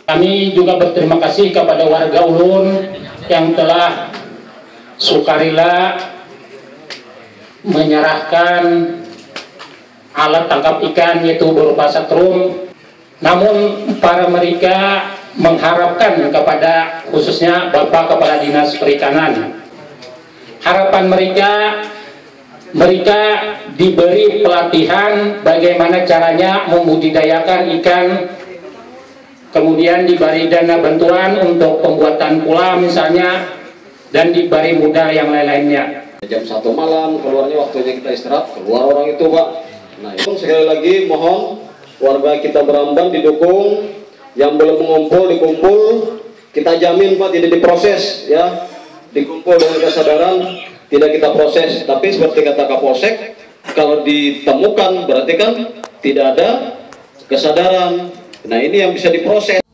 Kami juga berterima kasih kepada warga Ulun yang telah sukarela menyerahkan alat tangkap ikan yaitu berupa setrum. Namun para mereka mengharapkan kepada khususnya Bapak Kepala Dinas Perikanan, harapan mereka diberi pelatihan bagaimana caranya membudidayakan ikan, kemudian diberi dana bantuan untuk pembuatan pula misalnya, dan diberi modal yang lain-lainnya. Jam 1 malam keluarnya, waktunya kita istirahat, keluar orang itu Pak. Nah itu sekali lagi mohon warga kita Beramban didukung, yang belum mengumpul dikumpul, kita jamin Pak tidak diproses ya, dikumpul dengan kesadaran tidak kita proses. Tapi seperti kata Kapolsek, kalau ditemukan berarti kan tidak ada kesadaran. Nah ini yang bisa diproses.